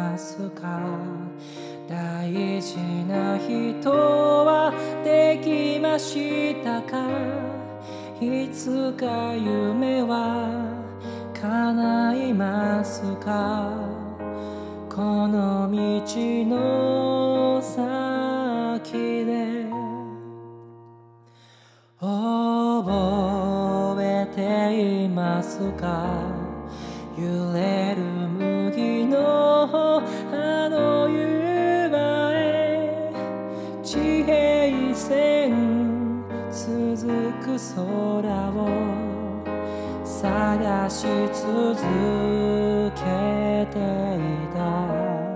ますか。大事な人はできましたか。いつか夢は叶いますか。この道の先で覚えていますか。揺れる麦のあの夕間へ地平線続く空を探し続けていた。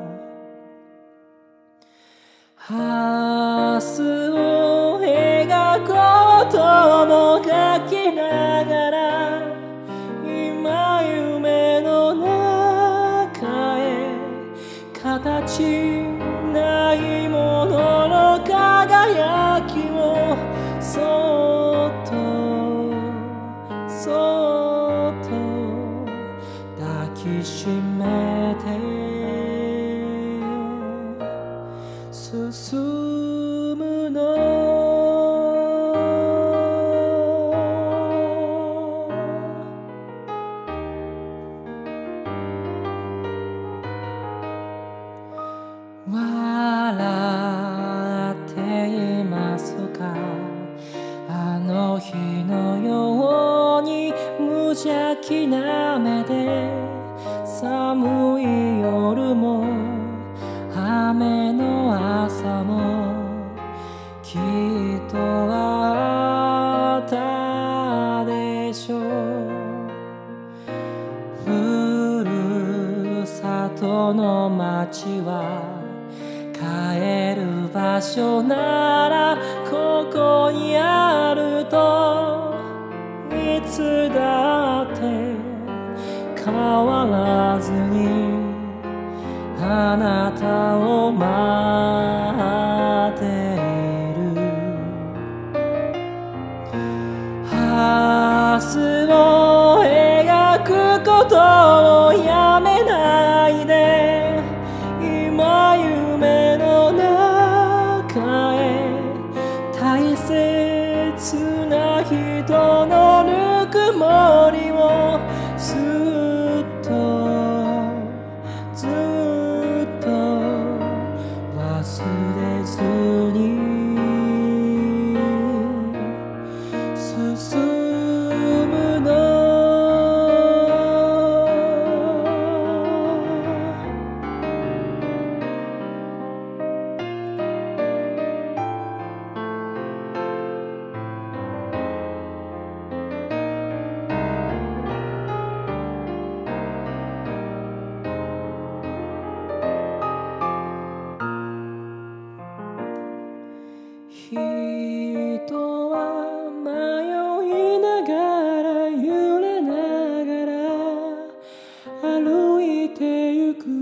明日を描こうとも描きながら今夢の中へ形ないものの輝きをそっとそっと抱きしめて進むの。笑っていますか。あの日のように無邪気な目で寒い夜も雨の朝もきっとあったでしょう。ふるさとの街は帰る場所ならここにあるといつだって変わらずにあなたを待っている。明日を描くことをやめないで今夢の中へ大切な人のぬくもりをずっとずっと忘れずに進むの。人は迷いながら揺れながら歩いてゆく。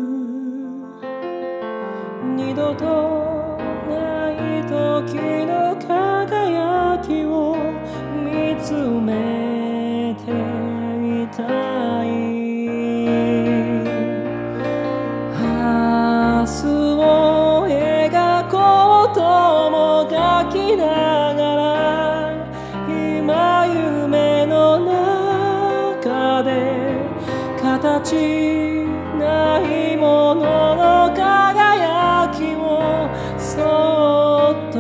二度とない時の輝きを見つめていたい。明日を描こうとも描きながら今夢の中で形ないものの輝きをそっと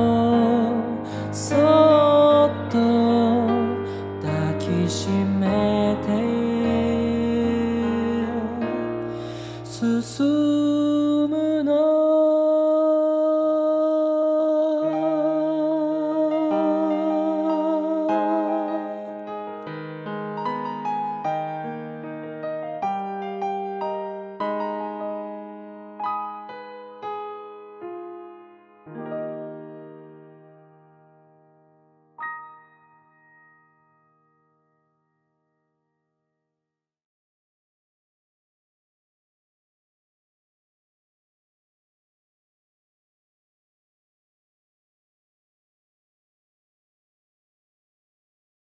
そっと抱きしめて進むの。